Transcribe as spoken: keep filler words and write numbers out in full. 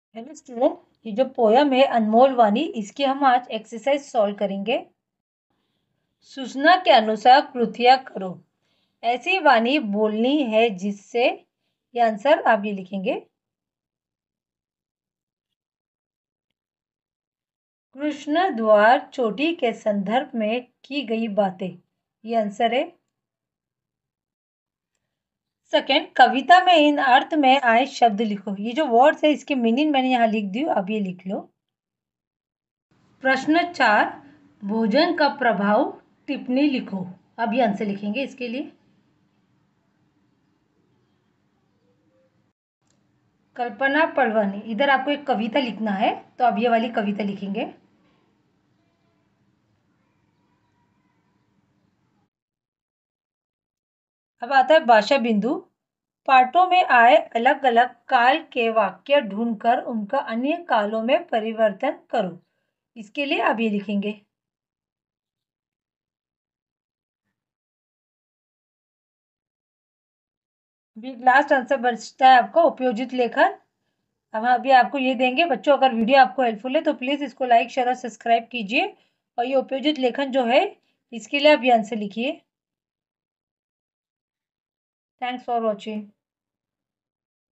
Hello student, ये जो poem है अनमोल वाणी, इसकी हम आज एक्सरसाइज सॉल्व करेंगे। सूचना के अनुसार कृतियां करो। ऐसी वाणी बोलनी है जिससे, ये आंसर आप ये लिखेंगे। कृष्ण द्वार चोटी के संदर्भ में की गई बातें, ये आंसर है। सेकेंड, कविता में इन अर्थ में आए शब्द लिखो। ये जो वर्ड्स है इसके मीनिंग मैंने यहाँ लिख दी, अब ये लिख लो। प्रश्न चार, भोजन का प्रभाव, टिप्पणी लिखो। अब ये आंसर लिखेंगे इसके लिए। कल्पना पलवानी, इधर आपको एक कविता लिखना है, तो अब ये वाली कविता लिखेंगे। अब आता है भाषा बिंदु। पाठों में आए अलग अलग काल के वाक्य ढूंढकर उनका अन्य कालों में परिवर्तन करो। इसके लिए अब ये लिखेंगे। अभी लास्ट आंसर बचता है आपका उपयोजित लेखन। हम अभी आपको ये देंगे। बच्चों, अगर वीडियो आपको हेल्पफुल है तो प्लीज़ इसको लाइक शेयर और सब्सक्राइब कीजिए, और ये उपयोजित लेखन जो है इसके लिए आप ये आंसर लिखिए। Thanks for watching.